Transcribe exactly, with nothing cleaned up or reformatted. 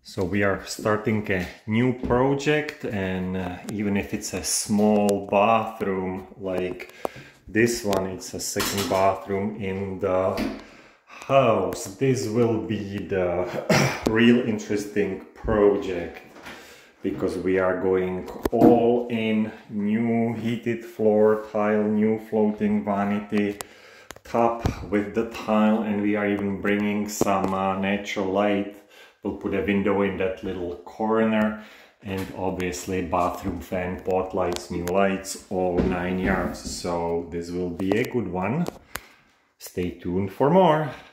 So we are starting a new project, and uh, even if it's a small bathroom like this one, it's a second bathroom in the house. This will be the real interesting project because we are going all in new heated floor tile, new floating vanity top with the tile, and we are even bringing some uh, natural light. We'll put a window in that little corner, and obviously bathroom fan, pot lights, new lights, all nine yards. So this will be a good one. Stay tuned for more.